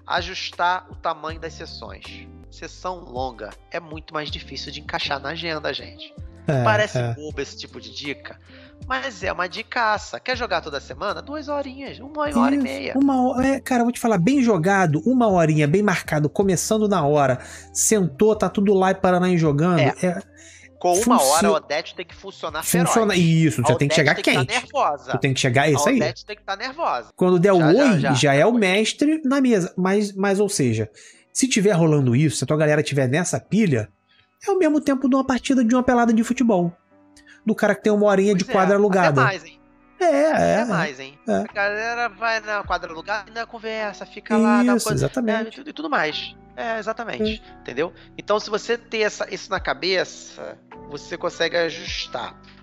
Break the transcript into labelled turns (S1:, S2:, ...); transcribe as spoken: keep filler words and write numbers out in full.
S1: ajustar o tamanho das sessões. Sessão longa é muito mais difícil de encaixar na agenda, gente.
S2: É,
S1: Parece
S2: é.
S1: bobo esse tipo de dica, mas é uma dicaça. Quer jogar toda semana? Duas horinhas, uma hora e
S2: Isso,
S1: meia.
S2: Uma hora, é, cara, eu vou te falar, bem jogado, uma horinha, bem marcado, começando na hora, sentou, tá tudo lá e Paraná jogando.
S1: É.
S2: É,
S1: Com uma
S2: funcio-
S1: hora a Odete tem que funcionar
S2: funciona.
S1: feroz.
S2: Isso,
S1: A
S2: você tem que
S1: Odete
S2: chegar
S1: tem que
S2: quente.
S1: Tá nervosa.
S2: Tu tem que chegar, é isso
S1: A
S2: aí.
S1: Odete tem que estar tá nervosa.
S2: Quando der o
S1: Já, já,
S2: oi, já,
S1: já,
S2: é
S1: já
S2: o
S1: foi.
S2: mestre na mesa. Mas, mas, ou seja, se tiver rolando isso, se a tua galera tiver nessa pilha, é o mesmo tempo de uma partida de uma pelada de futebol. Do cara que tem uma horinha
S1: Pois
S2: de quadra
S1: é,
S2: alugada.
S1: Até mais, hein?
S2: É, é.
S1: Até mais, hein?
S2: é.
S1: A galera vai na quadra alugada, ainda conversa, fica lá, dá uma
S2: Isso,
S1: coisa,
S2: exatamente.
S1: é, e, tudo, e tudo mais. É, exatamente. Entendeu? Então, se você ter essa, isso na cabeça, você consegue ajustar.